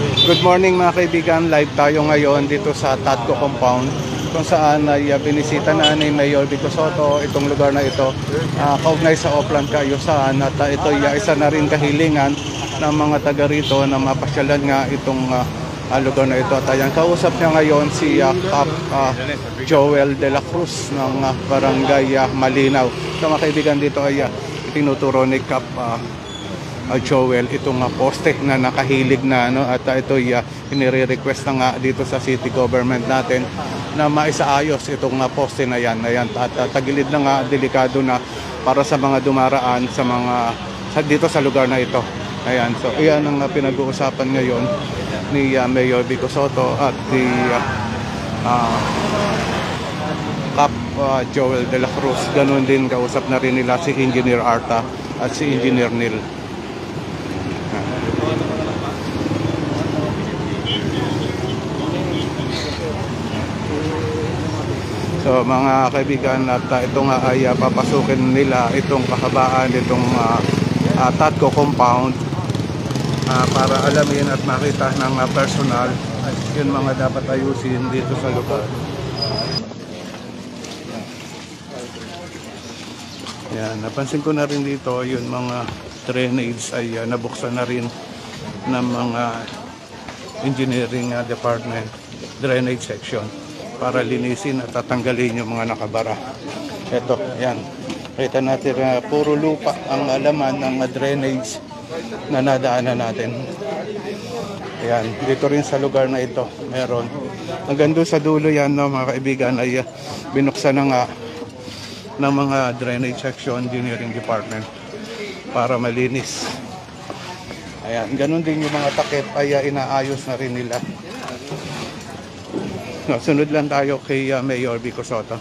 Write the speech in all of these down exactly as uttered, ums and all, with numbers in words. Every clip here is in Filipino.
Good morning mga kaibigan, live tayo ngayon dito sa Tadco Compound kung saan ay uh, binisita na ni Mayor Vico Sotto itong lugar na ito, uh, kaugnay sa Oplan Kaayusan, at uh, ito ay uh, isa na rin kahilingan ng mga taga rito na mapasyalan nga itong uh, uh, lugar na ito. At ayan, kausap niya ngayon si uh, Cap uh, Joel de la Cruz ng uh, Barangay uh, Malinaw. So mga kaibigan, dito ay uh, tinuturo ni Cap uh, Uh, Joel itong uh, poste na nakahilig na, no? At uh, ito uh, inire-request na nga dito sa city government natin na maisaayos itong uh, poste na yan, na yan. At uh, tagilid na nga, delikado na para sa mga dumaraan sa mga sa, dito sa lugar na ito. Ayan, so iyan ang uh, pinag-uusapan ngayon ni uh, Mayor Vico Sotto at ni uh, uh, Cap uh, Joel de la Cruz. Ganun din, kausap na rin nila si Engineer Arta at si Engineer Neil. So mga kaibigan, at uh, ito nga ay uh, papasukin nila itong kahabaan itong uh, uh, Tadco Compound uh, para alamin at makita ng uh, personal yun mga dapat ayusin dito sa lugar. Yan, napansin ko na rin dito yung mga drainage ay uh, nabuksan na rin ng mga engineering uh, department drainage section para linisin at tatanggalin yung mga nakabara. Ito, yan. Kita natin na uh, puro lupa ang laman ng uh, drainage na nadaanan natin. Yan, dito rin sa lugar na ito, meron. Hanggang doon sa dulo yan, no, mga kaibigan, ay uh, binuksan na nga ng mga drainage section engineering department para malinis. Ayan, ganun din yung mga takip ay uh, inaayos na rin nila. No, sunod lang tayo kay uh, Mayor Vico Sotto.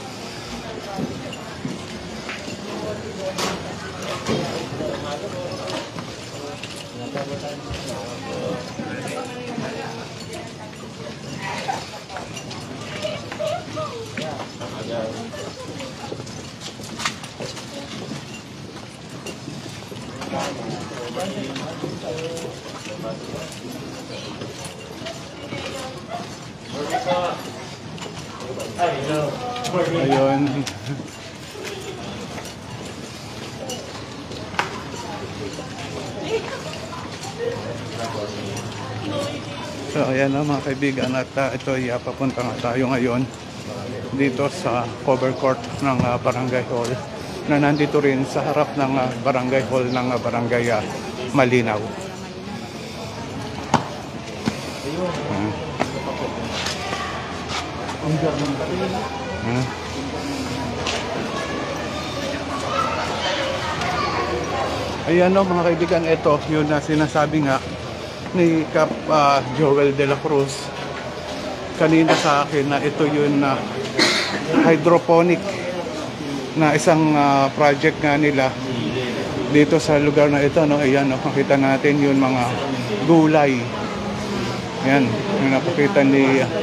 Ayun. So ayan na mga kaibigan, at uh, ito ay uh, papunta nga tayo ngayon dito sa cover court ng uh, Barangay Hall na nandito rin sa harap ng uh, Barangay Hall ng uh, Barangay uh, Malinaw. Hmm. Hmm. Ayan o mga kaibigan, ito yun na sinasabi nga ni Cap uh, Joel de la Cruz kanina sa akin na ito yun na uh, hydroponic na isang uh, project nga nila dito sa lugar na ito, no? Ayan, no? Makita natin yun mga gulay. Ayan, yung napakita ni uh,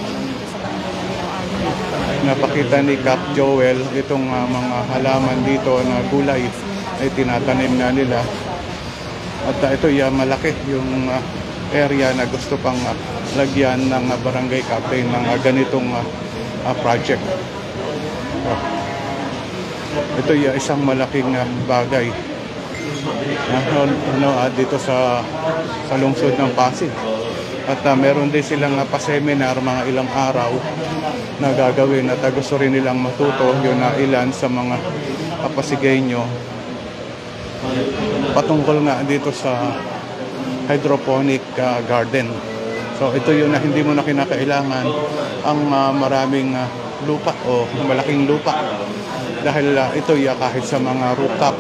napakita ni Cap Joel itong uh, mga halaman dito na gulay ay tinatanim na nila. At uh, ito yung uh, malaki yung uh, area na gusto pang uh, lagyan ng uh, barangay captain ng uh, ganitong uh, uh, project. Uh, ito yung uh, isang malaking uh, bagay uh, ano, uh, dito sa, sa lungsod ng Pasig. At uh, meron din silang uh, pa-seminar mga ilang araw na gagawin at uh, gusto rin nilang matuto yun na uh, ilan sa mga uh, Pasigenyo patungkol nga dito sa hydroponic uh, garden. So ito yun na hindi mo na kinakailangan ang uh, maraming uh, lupa o malaking lupa dahil uh, ito uh, kahit sa mga rooftop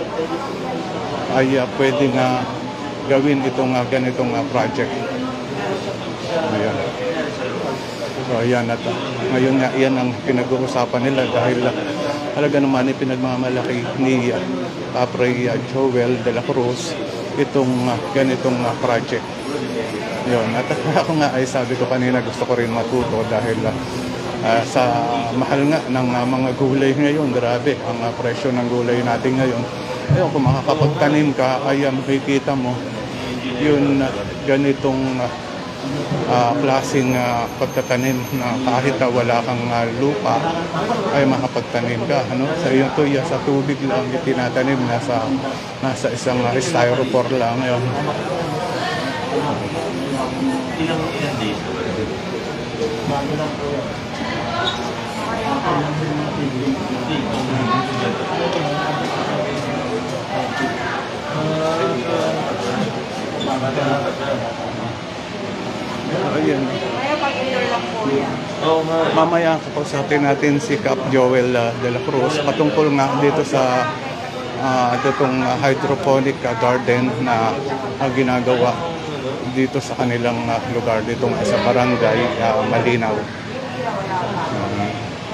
ay uh, pwede nga gawin itong uh, ganitong uh, project. Ayan. So ayan, at uh, ngayon nga iyan ang pinag-uusapan nila dahil uh, halaga naman ay pinagmamalaki ni uh, Papray uh, Joel de la Cruz itong uh, ganitong uh, project. Yun, at uh, ako nga ay sabi ko kanina gusto ko rin matuto dahil uh, uh, sa mahal nga ng uh, mga gulay ngayon, grabe ang uh, presyo ng gulay natin ngayon. Ayun, kung makakapagtanim ka, ayan, makikita mo yun uh, ganitong uh, klaseng uh, pagtatanim na kahit uh, wala kang uh, lupa ay makapagtanim ka, ano? Sa iyo tuya sa tubig lang itinatanim, nasa nasa isang uh, styrofoam lang ngayon. Ilang ilang days na Ayan. Mamaya kapausapin natin si Cap Joel uh, de la Cruz patungkol nga dito sa uh, ditong uh, hydroponic uh, garden na uh, ginagawa dito sa kanilang uh, lugar dito sa barangay uh, Malinaw. Uh,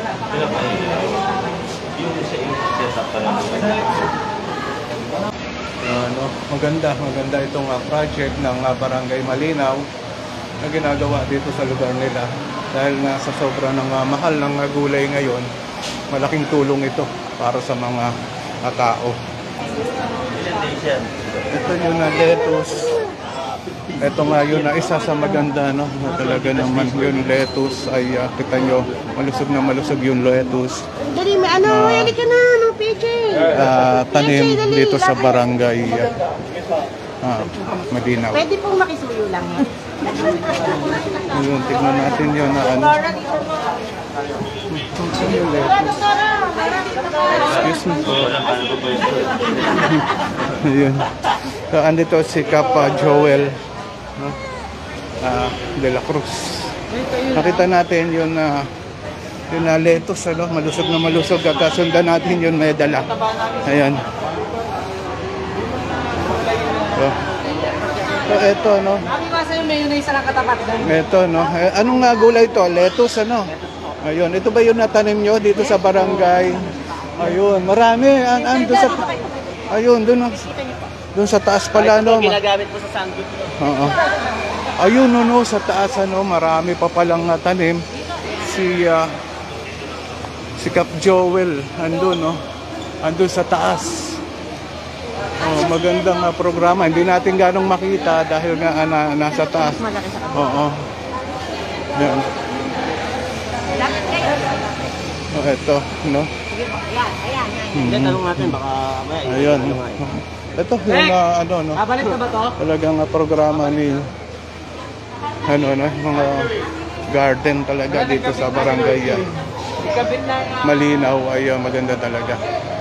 ano, maganda, maganda itong uh, project ng uh, barangay Malinaw na ginagawa dito sa lugar nila dahil nga sa sobra ng uh, mahal ng uh, gulay ngayon, malaking tulong ito para sa mga uh, tao. Ito yun na lettuce. Ito nga yun na isa sa maganda, no, na talaga naman yung lettuce ay uh, kita nyo, malusog na malusog yung lettuce. Dali, may ano, uh, ka na, ng P J. Uh, tanim dito sa barangay uh, uh, Malinaw. Pwede pong makisuyo lang yan. Yun, tignan natin yun na ano. Excuse me po. Ayun. So, andito si Kapa Joel, no? uh, de la Cruz. Nakita natin yun na uh, yun na lettuce, ano? Malusog na malusog. Kakasundan natin yun, may dala. Ayan. So, so eto, no? Eto, no? Eh, anong nga gulay ito? Lettuce, ano? Ayun. Ito ba yung natanim nyo dito sa barangay? Ayun. Marami. An ando sa... Ayun, doon. Doon sa taas pala, no? Ginagamit po sa sandwich. Oo. Ayun, no, no, sa taas, ano, marami pa palang uh, tanim. Si, uh, si Cap Joel, andun, no? Andun sa taas. Oh, magandang uh, programa. Hindi natin ganong makita dahil nga uh, na, nasa taas. Oo. Yan. Oh, eto, no? Hindi, tanong natin, baka may... Ayun. Ito yung uh, ano, no? Babalik na ba to? Talagang uh, programa ni ano, no? Mga garden talaga dito sa barangay uh, Malinaw ay uh, maganda talaga.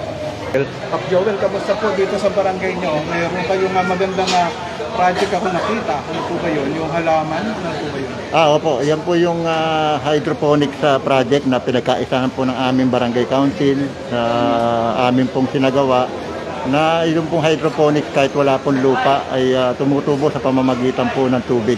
Cap Joel, kamusta po dito sa barangay nyo? Mayroon kayong uh, magandang uh, project ako nakita. Ano po ba yun? Yung halaman? Ano po ba yun? Ah, opo. Yan po yung uh, hydroponics uh, project na pinagkaisahan po ng aming barangay council sa uh, aming pong sinagawa na yung pong hydroponics kahit wala pong lupa ay uh, tumutubo sa pamamagitan po ng tubig.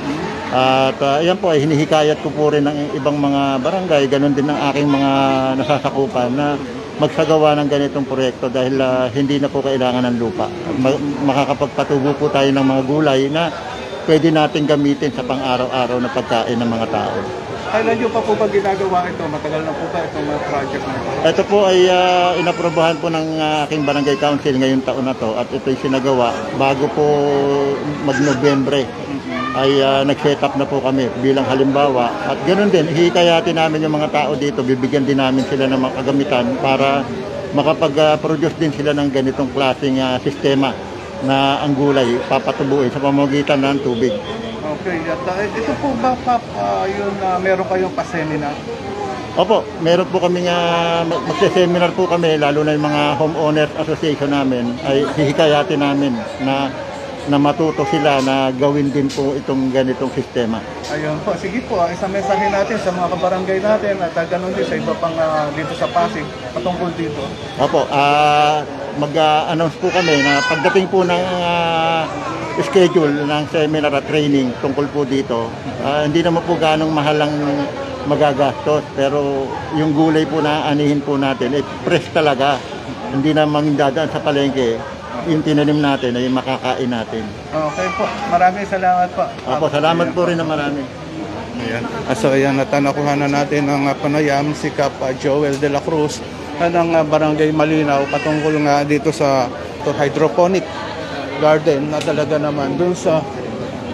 At uh, yan po ay hinihikayat ko po rin ng ibang mga barangay, ganun din ng aking mga nasasakupan na magsagawa ng ganitong proyekto dahil uh, hindi na po kailangan ng lupa. Ma makakapagpatubo po tayo ng mga gulay na pwede natin gamitin sa pang-araw-araw na pagkain ng mga tao. Kailan nyo pa po ba ginagawa ito? Matagal na po ba itong uh, project na ito? Ito po ay uh, inaprobahan po ng uh, aking barangay council ngayong taon na to at ito'y sinagawa bago po mag-Nobyembre. Ay uh, nag-set up na po kami bilang halimbawa at ganoon din, hihikayatin namin yung mga tao dito, bibigyan din namin sila ng mga kagamitan para makapag-produce din sila ng ganitong klaseng uh, sistema na ang gulay papatubuin sa pamamagitan ng tubig. Okay, at uh, ito po ba Pap, uh, yun uh, meron kayong pa-seminar? Opo, meron po kami nga, magse-seminar po kami, lalo na yung mga homeowners association namin, ay hihikayatin namin na na matuto sila na gawin din po itong ganitong sistema. Ayun po, sige po, uh, isang mensahe natin sa mga kabarangay natin at uh, ganun din sa iba pang uh, dito sa Pasig patungkol dito. Opo, uh, mag-announce po kami na pagdating po ng uh, schedule ng seminar at training tungkol po dito, uh, hindi naman po ganong mahal ang magagastos, pero yung gulay po na anihin po natin, eh, fresh talaga. Hindi naman dadaan sa palengke. Yung tinanim natin ay makakain natin. Okay po, maraming salamat po. Opo, salamat po rin na marami. Ayan. So ayan, natanakuhan na natin ang uh, panayam si Cap uh, Joel de la Cruz ng uh, barangay Malinaw patungkol nga dito sa to hydroponic garden na talaga naman dun sa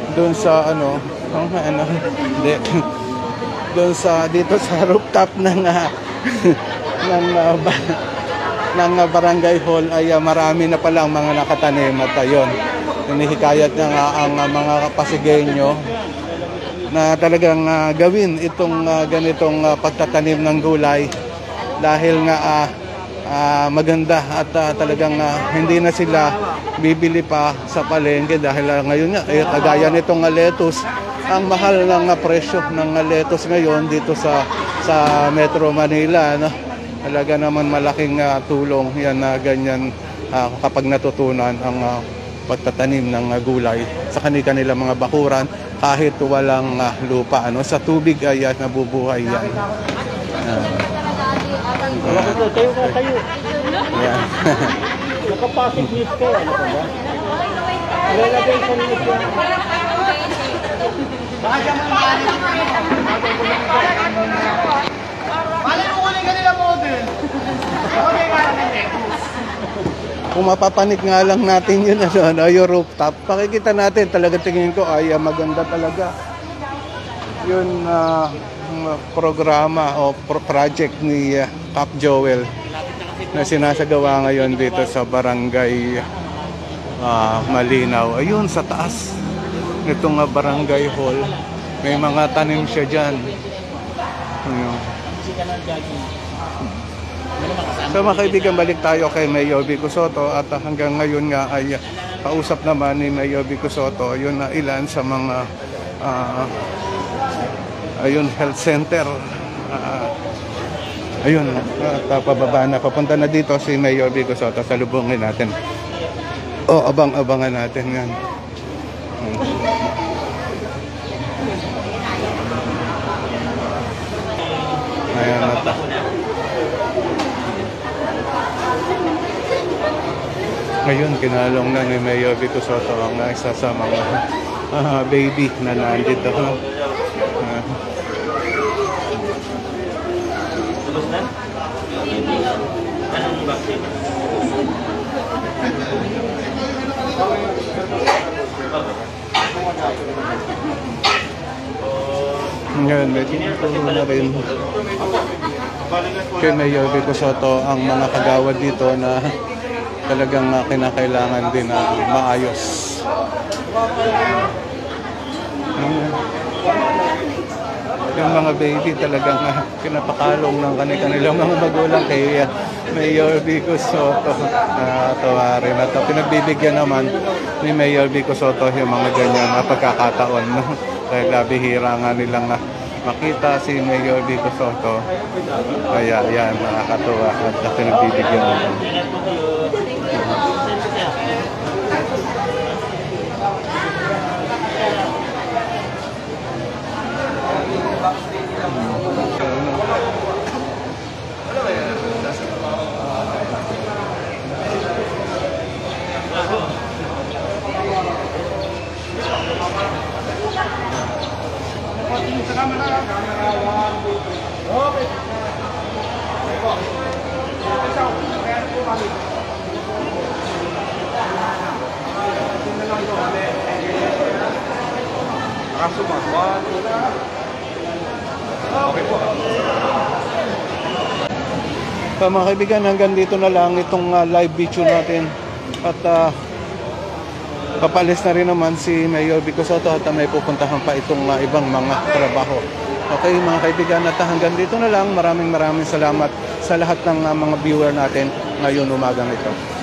doon sa ano, oh, ano, hindi. Doon sa dito sa rooftop ng uh, ng uh, ba- ng uh, barangay hall ay uh, marami na pala ang mga nakatanim at ayun. Hinihikayat niya nga ang uh, mga Pasigenyo na talagang uh, gawin itong uh, ganitong uh, pagtatanim ng gulay dahil nga uh, uh, maganda at uh, talagang uh, hindi na sila bibili pa sa palengke dahil uh, ngayon nga eh, kagaya nitong uh, lettuce, ang mahal ng uh, presyo ng uh, lettuce ngayon dito sa sa Metro Manila, no? Talaga naman malaking uh, tulong yan na uh, ganyan uh, kapag natutunan ang uh, pagtatanim ng uh, gulay sa kanilang mga bakuran kahit walang uh, lupa, ano, sa tubig ay uh, nabubuhay yan. Uh, Tayo ka, tayo. yan. Nakapasok news ko. Ano ka ba? Lalagay sa news yan. Kung mapapanik nga lang natin yun, ano, ano, yung rooftop, pakikita natin, talaga tingin ko ay uh, maganda talaga yun uh, programa o pro- project ni uh, Cap Joel na sinasagawa ngayon dito sa barangay uh, Malinaw. Ayun, sa taas nitong uh, barangay hall, may mga tanim siya dyan. Ayun. So mga kaibigan, balik tayo kay Mayor Vico Sotto at uh, hanggang ngayon nga ay uh, kausap naman ni Mayor Vico Sotto yun na ilan sa mga uh, ayun, health center. Uh, ayun, at uh, pababa na, papunta na dito si Mayor Vico Sotto, salubungin natin. O, oh, abang-abangan natin yan. Hmm. Ayan na ta. Ngayon, kinalong na ni Mayor Vico Sotto ang isa sa mga uh, baby na nandito. Uh, Tapos na? Anong vaccine? ngayon, medyo tulong na rin kay Mayor Vico Sotto ang mga kagawad dito na talagang uh, kinakailangan din na uh, maayos. Um, yung mga baby talagang uh, pinapakalong ng kanilang mga magulang kay uh, Mayor Vico Sotto. Uh, tawarin at uh, pinagbibigyan naman ni Mayor Vico Sotto yung mga ganyan na pagkakataon. No? Dahil uh, bihira nga nilang uh, makita si Mayor Vico Sotto. Kaya yan, nakakatuwa at uh, pinagbibigyan naman. So, mga kaibigan, hanggang dito na lang itong uh, live video natin at uh, papalis na rin naman si Mayor Vico Sotto at uh, may pupuntahan pa itong uh, ibang mga trabaho. Okay mga kaibigan, at uh, hanggang dito na lang, maraming maraming salamat sa lahat ng uh, mga viewer natin ngayon umagang ito.